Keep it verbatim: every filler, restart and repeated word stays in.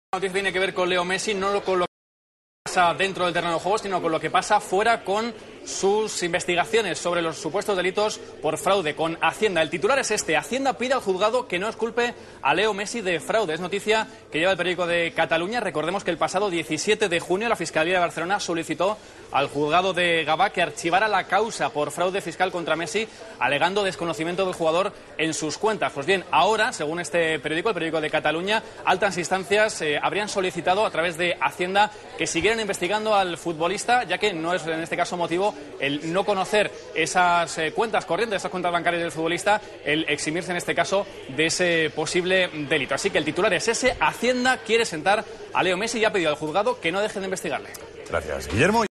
La noticia tiene que ver con Leo Messi, no con lo que pasa dentro del terreno de juego, sino con lo que pasa fuera con sus investigaciones sobre los supuestos delitos por fraude con Hacienda. El titular es este: Hacienda pide al juzgado que no exculpe a Leo Messi de fraude. Es noticia que lleva el periódico de Cataluña. Recordemos que el pasado diecisiete de junio la Fiscalía de Barcelona solicitó al juzgado de Gavà que archivara la causa por fraude fiscal contra Messi, alegando desconocimiento del jugador en sus cuentas. Pues bien, ahora, según este periódico, el periódico de Cataluña, altas instancias eh, habrían solicitado a través de Hacienda que siguieran investigando al futbolista, ya que no es en este caso motivo el no conocer esas eh, cuentas corrientes, esas cuentas bancarias del futbolista, el eximirse en este caso de ese posible delito. Así que el titular es ese: Hacienda quiere sentar a Leo Messi y ha pedido al juzgado que no dejen de investigarle. Gracias, Guillermo.